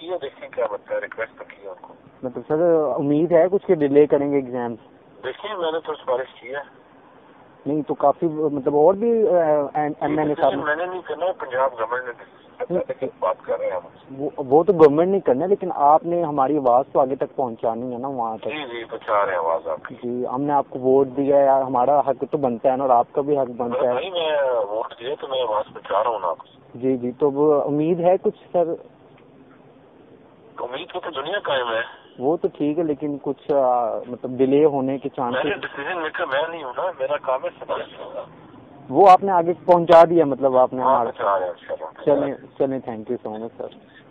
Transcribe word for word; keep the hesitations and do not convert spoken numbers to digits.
किया, देखें क्या बनता है, रिक्वेस्ट तो किया उनको। मतलब सर उम्मीद है कुछ के डिले करेंगे एग्जाम्स? देखिए मैंने तो सिफारिश की है। नहीं तो काफी मतलब और भी एम एन ए साहब मैंने नहीं करना, पंजाब गवर्नमेंट ने बात कर रहे हैं हम। वो वो तो गवर्नमेंट नहीं करना, लेकिन आपने हमारी आवाज तो आगे तक पहुंचानी है ना वहाँ तक। जी जी पहुंचा रहे हैं आवाज आपकी। जी हमने आपको वोट दिया है, हमारा हक तो बनता है ना, और आपका भी हक बनता है। नहीं मैं वोट दिया तो मैं आवाज पहुंचा रहा हूँ ना आपको। जी जी तो वो उम्मीद है कुछ सर? उम्मीद की तो दुनिया कायम है। वो तो ठीक है, लेकिन कुछ आ, मतलब डिले होने के चांसेस? मैंने डिसीजन मेकर मैं नहीं हूँ ना, मेरा काम है सिफारिश होगा। वो आपने आगे पहुंचा दिया मतलब आपने हमारा? पहुंचा रहे हैं। चलिए चलिए thank you so much sir.